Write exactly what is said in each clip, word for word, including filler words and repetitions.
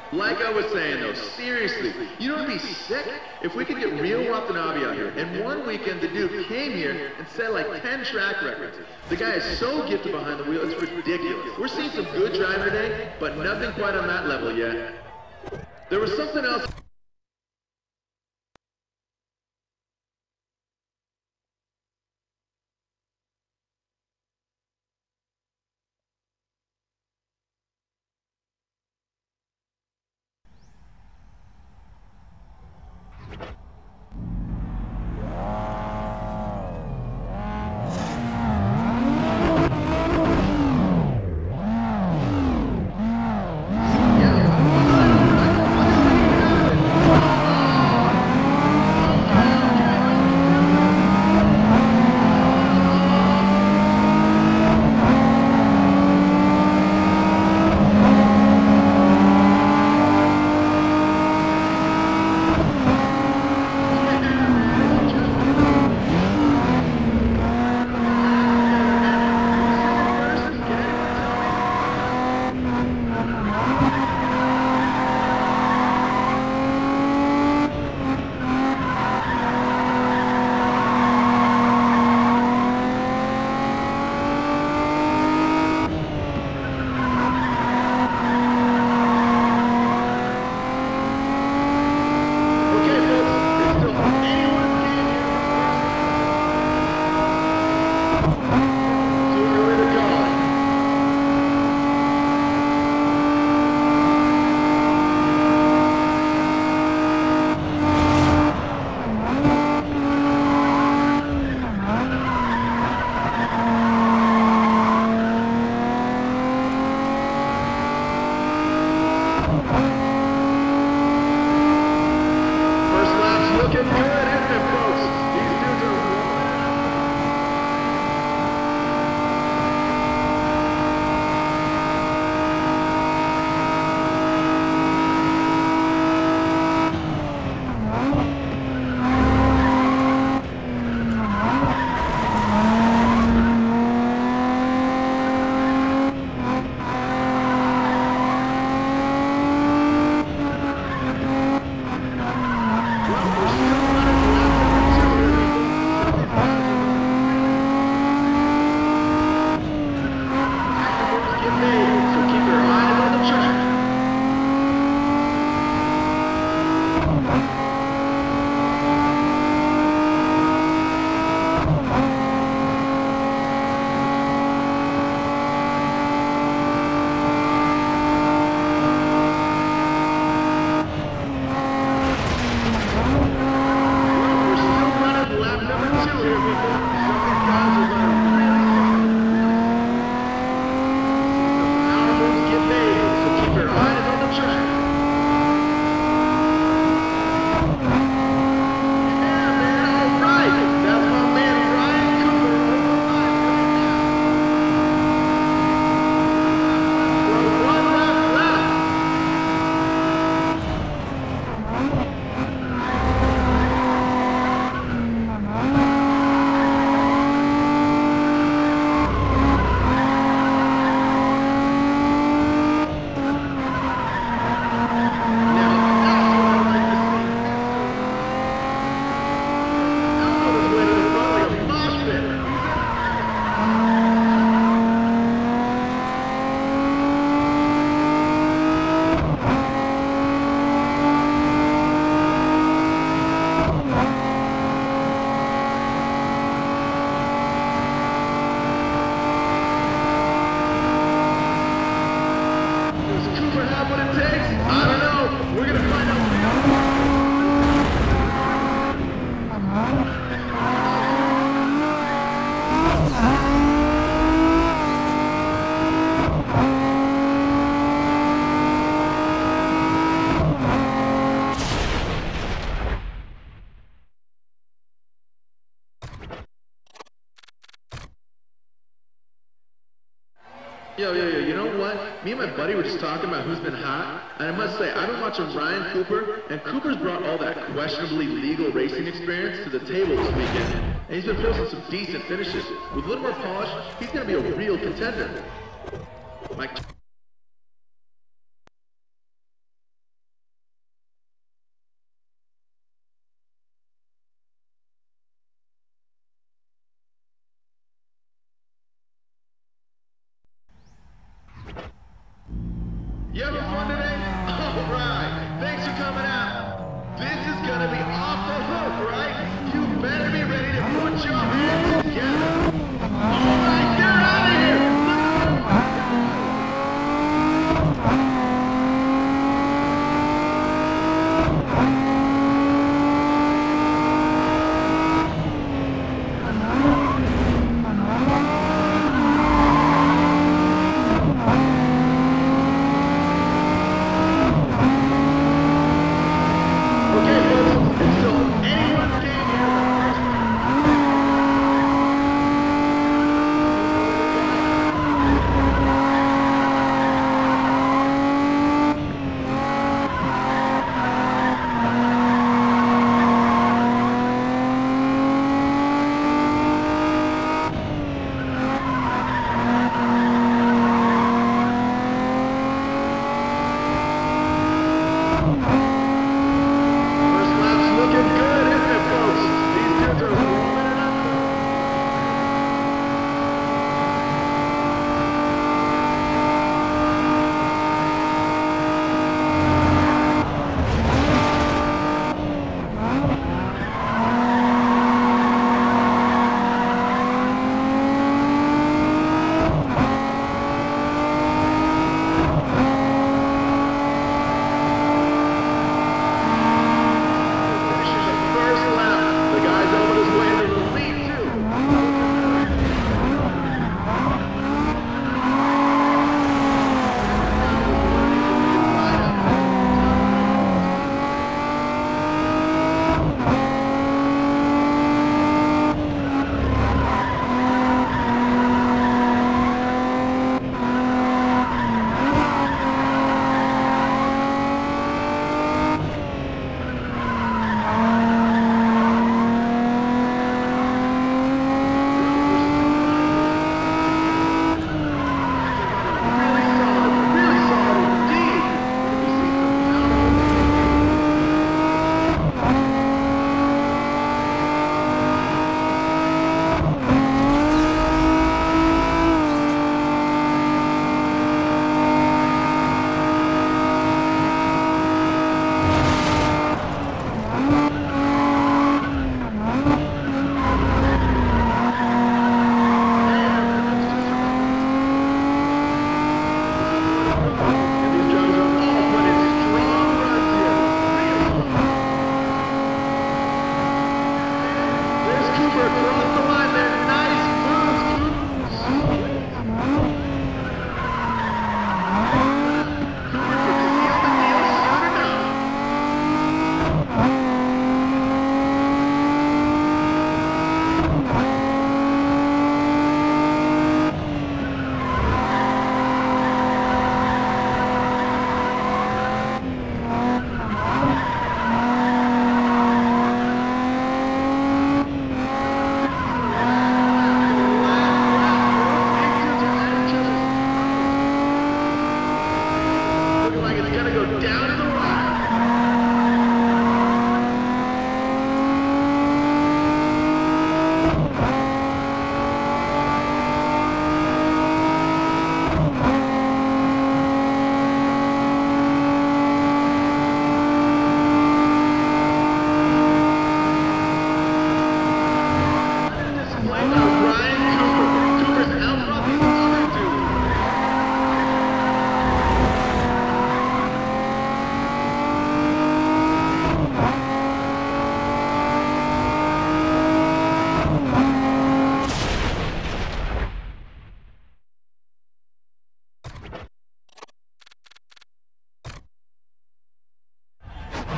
Like I was saying though, seriously, you know what'd be sick? If we could get real Watanabe out here. And one weekend the dude came here and set like ten track records. The guy is so gifted behind the wheel, it's ridiculous. We're seeing some good driving today, but nothing quite on that level yet. There was something else. Yo, yo, yo, you know what? Me and my buddy were just talking about who's been hot, and I must say, I've been watching Ryan Cooper, and Cooper's brought all that questionably legal racing experience to the table this weekend, and he's been posting some decent finishes. With a little more polish, he's going to be a real contender. Mike.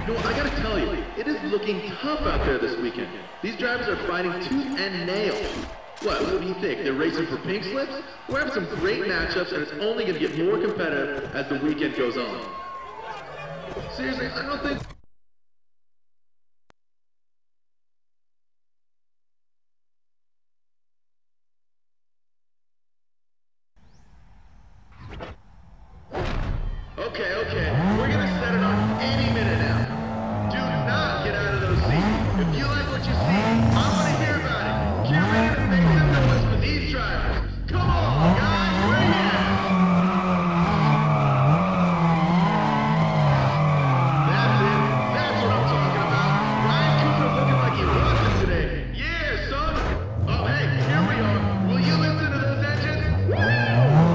You know, I gotta tell you, it is looking tough out there this weekend. These drivers are fighting tooth and nail. What, what do you think? They're racing for pink slips? We're having some great matchups, and it's only gonna get more competitive as the weekend goes on. Seriously, I don't think... Okay, okay, we're gonna set it on any minute now. Do not get out of those seats. If you like what you see, I wanna hear about it. Get ready to make some noise for these drivers. Come on, guys, where you at? That's it. That's what I'm talking about. Ryan Cooper looking like he wants it today. Yeah, son. Oh, hey, here we are. Will you listen to those engines? Woo!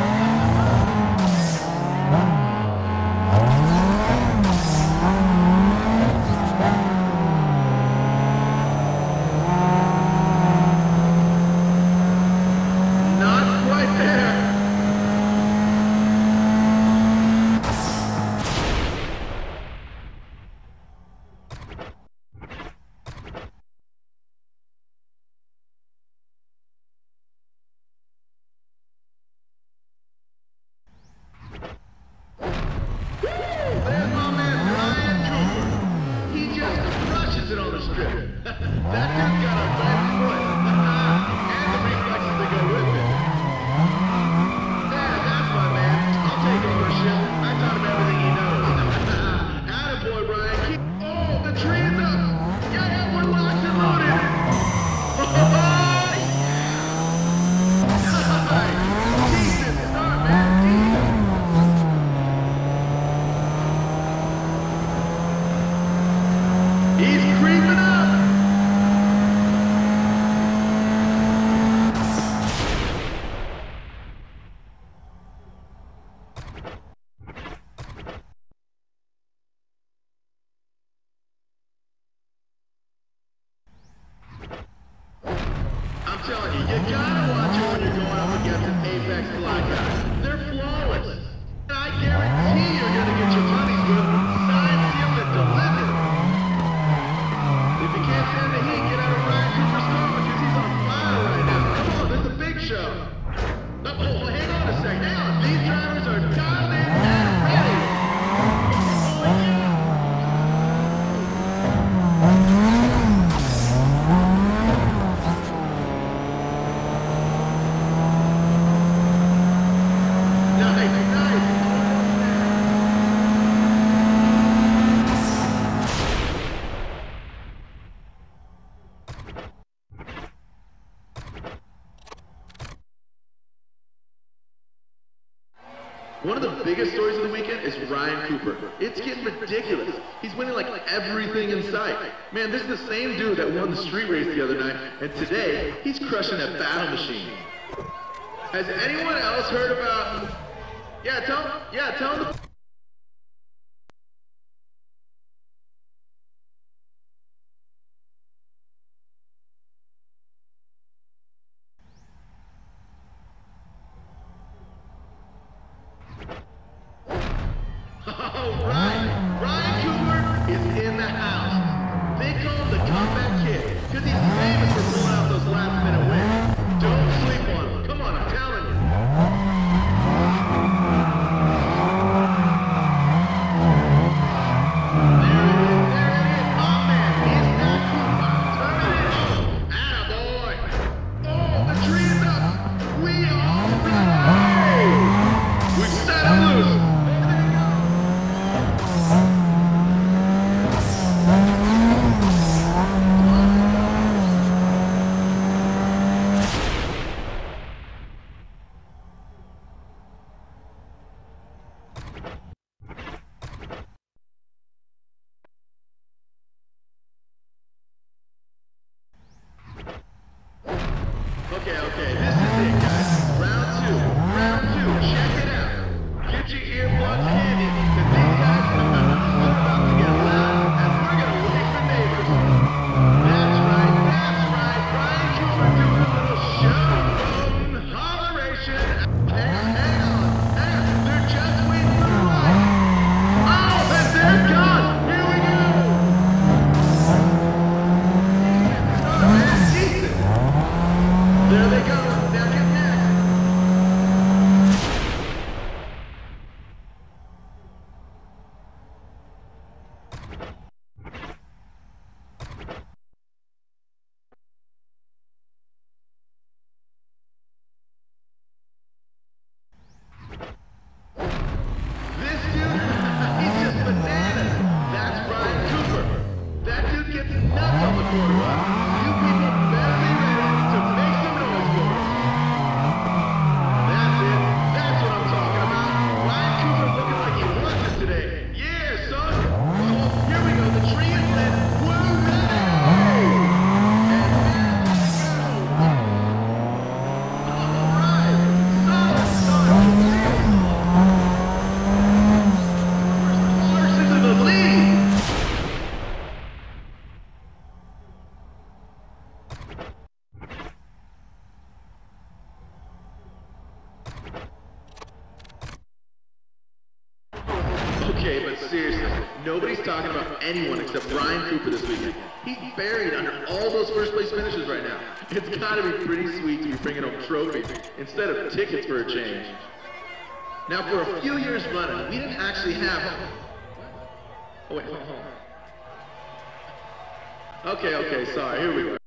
One of the biggest stories of the weekend is Ryan Cooper. It's getting ridiculous. He's winning like everything in sight. Man, this is the same dude that won the street race the other night, and today, he's crushing that battle machine. Has anyone else heard about... Yeah, tell him, yeah, tell him the... Okay, but seriously, nobody's talking about anyone except Ryan Cooper this weekend. He's buried under all those first place finishes right now. It's gotta be pretty sweet to be bringing home trophies instead of tickets for a change. Now, for a few years running, we didn't actually have... Oh, wait, hold on. Okay, okay, sorry, here we go.